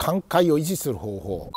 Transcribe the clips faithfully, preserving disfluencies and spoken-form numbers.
寛解を維持する方法。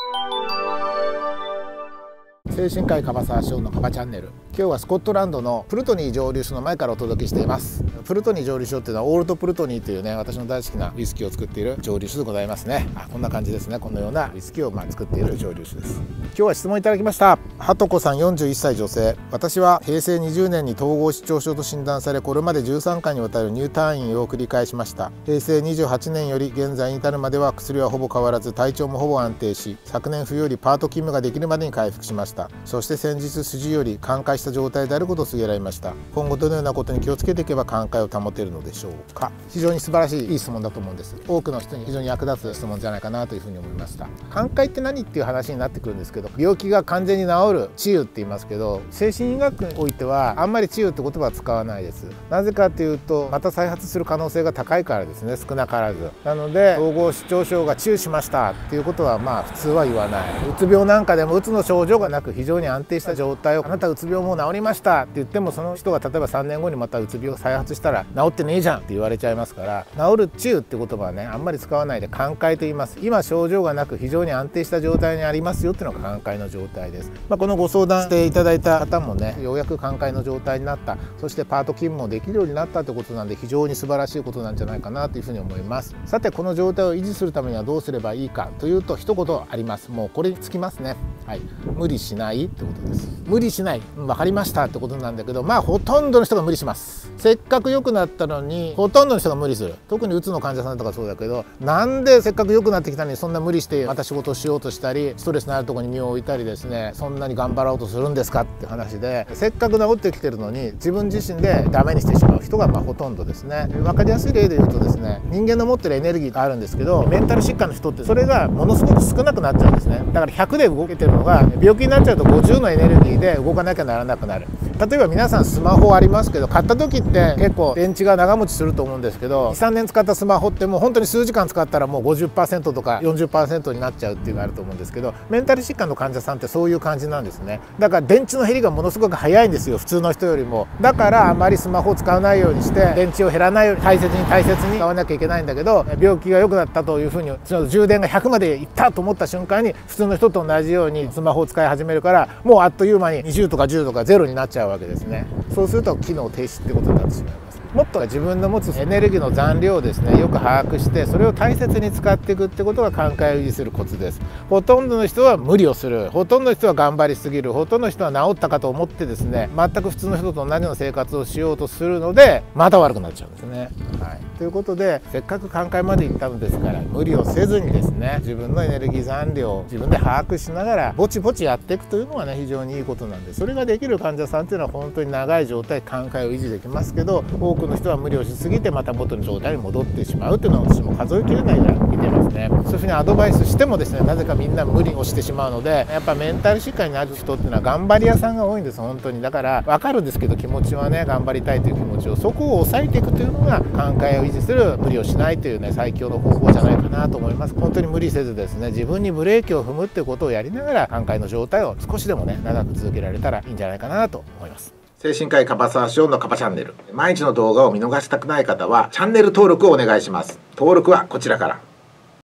精神科医樺沢翔のカバチャンネル。今日はスコットランドのプルトニー蒸留所の前からお届けしています。プルトニー蒸留所っていうのはオールドプルトニーというね、私の大好きなウイスキーを作っている蒸留所でございますね。あ、こんな感じですね。このようなウイスキーをまあ作っている蒸留所です。今日は質問いただきました。はとこさんよんじゅういっさい女性。私はへいせいにじゅうねんに統合失調症と診断され、これまでじゅうさんかいにわたる入退院を繰り返しました。へいせいにじゅうはちねんより現在に至るまでは薬はほぼ変わらず、体調もほぼ安定し、昨年冬よりパート勤務ができるまでに回復しました。そして先日筋より寛解した状態であることを告げられました。今後どのようなことに気をつけていけば寛解を保てるのでしょうか。非常に素晴らしいいい質問だと思うんです。多くの人に非常に役立つ質問じゃないかなというふうに思いました。寛解って何っていう話になってくるんですけど、病気が完全に治る治癒って言いますけど、精神医学においてはあんまり治癒って言葉は使わないです。なぜかというと、また再発する可能性が高いからですね。少なからず。なので統合失調症が治癒しましたっていうことはまあ普通は言わない。うつ病なんかでもうつの症状がなく非常に安定した状態を、あなたうつ病もう治りましたって言っても、その人が例えばさんねんごにまたうつ病が再発したら治ってねえじゃんって言われちゃいますから、治る治癒って言葉はねあんまり使わないで寛解と言います。今症状がなく非常に安定した状態にありますよっていうのが寛解の状態です。まあ、このご相談していただいた方もね、ようやく寛解の状態になった、そしてパート勤務もできるようになったってことなんで、非常に素晴らしいことなんじゃないかなというふうに思います。さて、この状態を維持するためにはどうすればいいかというと、一言あります。もうこれにつきますね。はい、無理しないってことです。無理しない、分かりましたってことなんだけど、まあほとんどの人が無理します。せっかく良くなったのにほとんどの人が無理する。特にうつの患者さんとかそうだけど、なんでせっかく良くなってきたのにそんな無理してまた仕事をしようとしたり、ストレスのあるところに身を置いたりですね、そんなに頑張ろうとするんですかって話で、せっかく治ってきてるのに自分自身でダメにしてしまう人がまあほとんどですね。分かりやすい例で言うとですね、人間の持ってるエネルギーがあるんですけど、メンタル疾患の人ってそれがものすごく少なくなっちゃうんですね。だからひゃくで動けてるのが病気になっちゃうとごじゅうのエネルギーで動かなきゃならなくなる。例えば皆さんスマホありますけど、買った時って結構電池が長持ちすると思うんですけど、にさんねん使ったスマホってもう本当に数時間使ったらもう ごじゅっパーセント とか よんじゅっパーセント になっちゃうっていうのがあると思うんですけど、メンタル疾患の患者さんってそういう感じなんですね。だから電池の減りがものすごく早いんですよ、普通の人よりも。だからあまりスマホを使わないようにして、電池を減らないように大切に大切に使わなきゃいけないんだけど、病気が良くなったというふうに、その充電がひゃくまでいったと思った瞬間に普通の人と同じようにスマホを使い始めるから、もうあっという間ににじゅうとかじゅうとかゼロになっちゃうわけですね。そうすると機能停止ってことになってしまいます。もっと自分の持つエネルギーの残量をですね、よく把握して、それを大切に使っていくってことが寛解を維持するコツです。ほとんどの人は無理をする、ほとんどの人は頑張りすぎる、ほとんどの人は治ったかと思ってですね、全く普通の人と同じような生活をしようとするので、また悪くなっちゃうんですね。はい、ということで、せっかく寛解まで行ったのですから、無理をせずにですね、自分のエネルギー残量を自分で把握しながらぼちぼちやっていくというのはね、非常にいいことなんで、それができる患者さんっていうのは本当に長い状態寛解を維持できますけど、多くの人は無理をしすぎてまた元の状態に戻ってしまうというのを私も数えきれないぐらい見てますね。そういうふうにアドバイスしてもですね、なぜかみんな無理をしてしまうので、やっぱメンタル疾患になる人っていうのは頑張り屋さんが多いんです。本当に。だから分かるんですけど、気持ちはね、頑張りたいという気持ちを、そこを抑えていくというのが寛解を維持する、無理をしないというね、最強の方法じゃないかなと思います。本当に無理せずですね、自分にブレーキを踏むっていうことをやりながら、寛解の状態を少しでもね、長く続けられたらいいんじゃないかなと思います。精神科医樺沢翔のカバチャンネル。毎日の動画を見逃したくない方はチャンネル登録をお願いします。登録はこちらから。